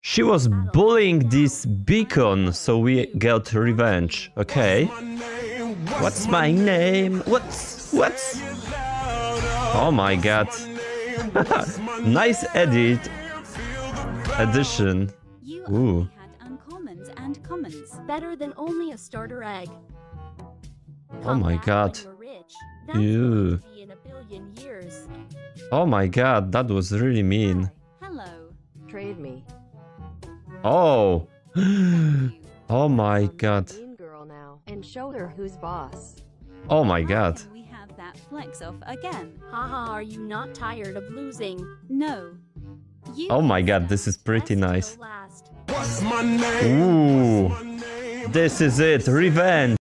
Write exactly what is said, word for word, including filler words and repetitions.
She was bullying this beacon, so we got revenge. Okay. What's my name? What's... What's... Oh my god. Nice edit. Addition. You Ooh. only had uncommons and commons. Better than only a starter egg. Oh my Come back god. when you're rich. That's Ew. going to be in a billion years. Oh my god, that was really mean. Hello. Trade me. Oh. Oh my god. Mean girl now. And show her who's boss. Oh my god. Finally, we have that flex off again. Haha, are you not tired of losing? No. You Oh my god, this is pretty Best nice. till last. Ooh. This is it, revenge.